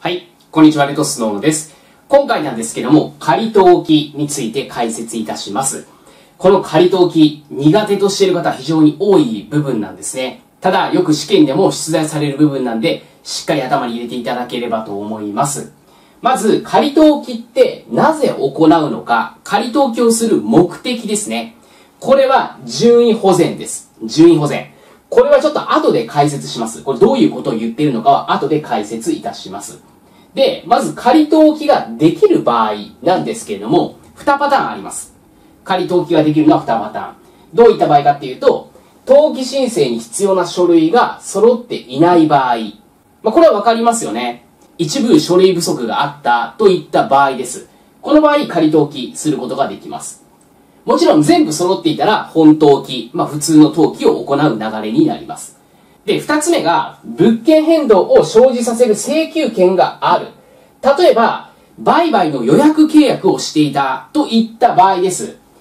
はい、こんにちは、レトスノーノです。今回なんですけども、仮登記について解説いたします。この仮登記、苦手としている方非常に多い部分なんですね。ただ、よく試験でも出題される部分なんで、しっかり頭に入れていただければと思います。まず、仮登記ってなぜ行うのか、仮登記をする目的ですね。これは順位保全です。順位保全。これはちょっと後で解説します。これどういうことを言っているのかは後で解説いたします。で、まず仮登記ができる場合なんですけれども、2パターンあります。仮登記ができるのは2パターン。どういった場合かっていうと、登記申請に必要な書類が揃っていない場合。これはわかりますよね。一部書類不足があったといった場合です。この場合、仮登記することができます。もちろん全部揃っていたら本登記、普通の登記を行う流れになります。で、2つ目が、物件変動を生じさせる請求権がある。例えば、売買の予約契約をしていたといった場合です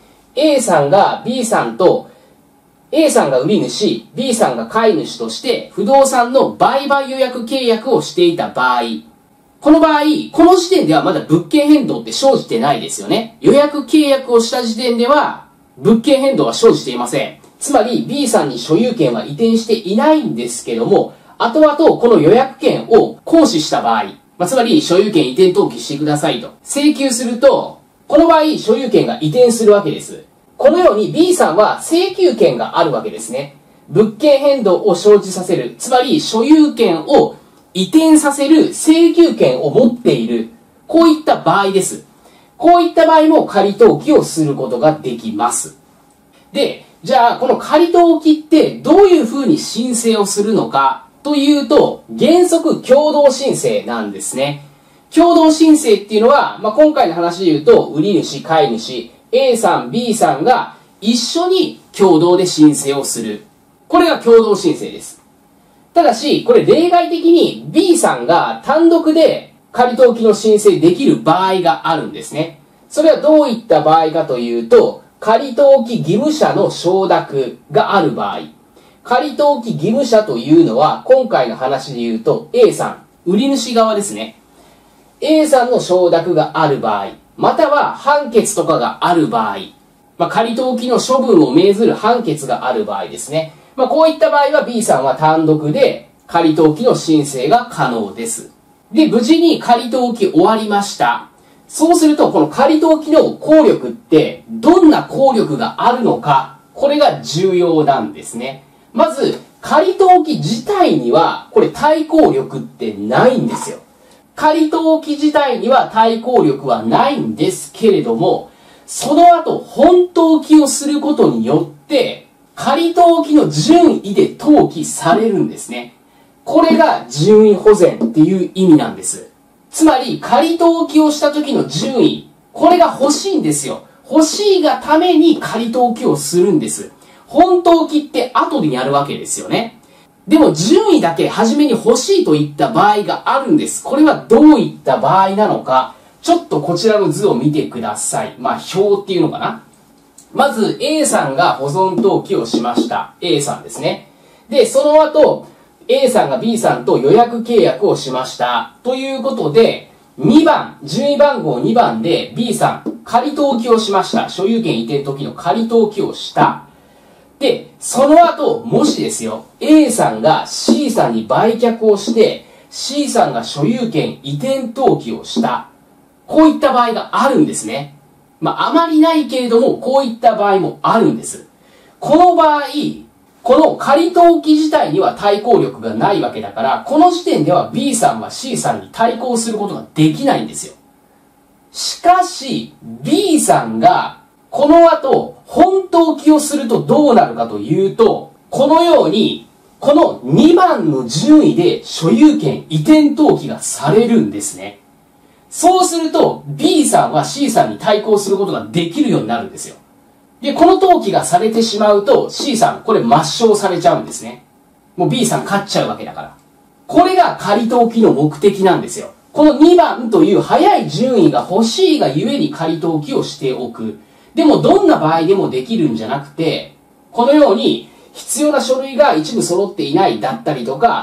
。A さんが B さんと、A さんが売り主、B さんが買い主として、不動産の売買予約契約をしていた場合、この場合、この時点ではまだ物件変動って生じてないですよね。予約契約をした時点では、物件変動は生じていません。つまり B さんに所有権は移転していないんですけども、後々この予約権を行使した場合、つまり所有権移転登記してくださいと請求すると、この場合所有権が移転するわけです。このように B さんは請求権があるわけですね。物件変動を生じさせる、つまり所有権を移転させる請求権を持っている。こういった場合です。こういった場合も仮登記をすることができます。で、じゃあこの仮登記ってどういうふうに申請をするのかというと、原則共同申請なんですね。共同申請っていうのは、今回の話で言うと、売り主、買い主、A さん、B さんが一緒に共同で申請をする。これが共同申請です。ただし、これ例外的に B さんが単独で仮登記の申請できる場合があるんですね。それはどういった場合かというと、仮登記義務者の承諾がある場合。仮登記義務者というのは、今回の話で言うと A さん、売り主側ですね。A さんの承諾がある場合、または判決とかがある場合、仮登記の処分を命ずる判決がある場合ですね。こういった場合は B さんは単独で仮登記の申請が可能です。で、無事に仮登記終わりました。そうすると、この仮登記の効力って、どんな効力があるのか、これが重要なんですね。まず、仮登記自体には、これ対抗力ってないんですよ。仮登記自体には対抗力はないんですけれども、その後、本登記をすることによって、仮登記の順位で登記されるんですね。これが順位保全っていう意味なんです。つまり、仮登記をした時の順位、これが欲しいんですよ。欲しいがために仮登記をするんです。本登記って後でやるわけですよね。でも順位だけ初めに欲しいといった場合があるんです。これはどういった場合なのか、ちょっとこちらの図を見てください。表っていうのかな。まず A さんが保存登記をしました。A さんですね。で、その後、A さんが B さんと予約契約をしました。ということで、2番、順位番号2番で B さん、仮登記をしました。所有権移転登記の仮登記をした。で、その後、もしですよ、A さんが C さんに売却をして、C さんが所有権移転登記をした。こういった場合があるんですね。あまりないけれども、こういった場合もあるんです。この場合、この仮登記自体には対抗力がないわけだから、この時点では B さんは C さんに対抗することができないんですよ。しかし、B さんがこの後、本登記をするとどうなるかというと、このように、この2番の順位で所有権移転登記がされるんですね。そうすると、B さんは C さんに対抗することができるようになるんですよ。で、この登記がされてしまうと、C さん、これ抹消されちゃうんですね。もう B さん勝っちゃうわけだから。これが仮登記の目的なんですよ。この2番という早い順位が欲しいがゆえに仮登記をしておく。でも、どんな場合でもできるんじゃなくて、このように必要な書類が一部揃っていないだったりとか、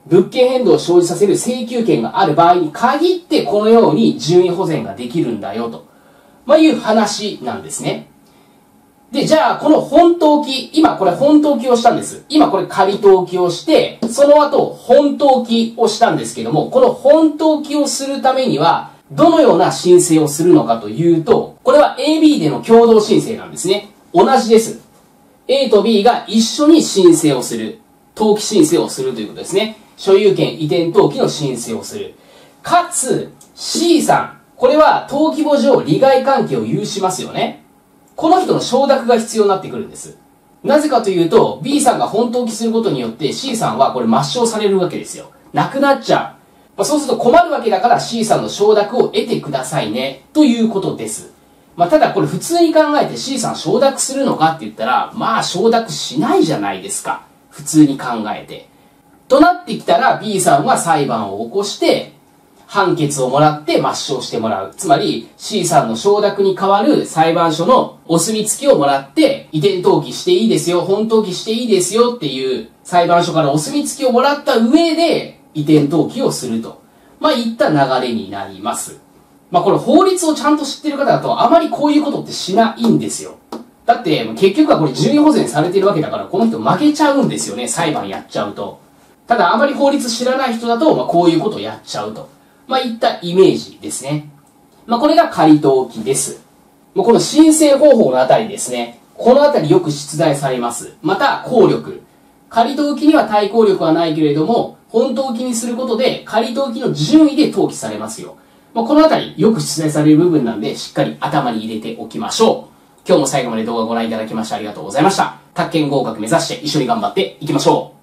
物件変動を生じさせる請求権がある場合に限ってこのように順位保全ができるんだよと、いう話なんですね。で、じゃあこの本登記、今これ本登記をしたんです。今これ仮登記をして、その後本登記をしたんですけども、この本登記をするためにはどのような申請をするのかというと、これは AB での共同申請なんですね。同じです。A と B が一緒に申請をする。登記申請をするということですね。所有権移転登記の申請をする。かつ、C さん。これは登記簿上利害関係を有しますよね。この人の承諾が必要になってくるんです。なぜかというと、B さんが本登記することによって C さんはこれ抹消されるわけですよ。なくなっちゃう。そうすると困るわけだから C さんの承諾を得てくださいね。ということです。ただこれ普通に考えて C さん承諾するのかって言ったら、承諾しないじゃないですか。普通に考えて。となってきたら B さんは裁判を起こして判決をもらって抹消してもらう。つまり C さんの承諾に代わる裁判所のお墨付きをもらって移転登記していいですよ、本登記していいですよっていう裁判所からお墨付きをもらった上で移転登記をすると。いった流れになります。これ法律をちゃんと知ってる方だとあまりこういうことってしないんですよ。だって結局はこれ順位保全されてるわけだからこの人負けちゃうんですよね、裁判やっちゃうと。ただあまり法律知らない人だとこういうことをやっちゃうと。いったイメージですね。これが仮登記です。この申請方法のあたりですね。このあたりよく出題されます。また効力。仮登記には対効力はないけれども、本登記にすることで仮登記の順位で登記されますよ。このあたりよく出題される部分なんでしっかり頭に入れておきましょう。今日も最後まで動画をご覧いただきましてありがとうございました。宅建合格目指して一緒に頑張っていきましょう。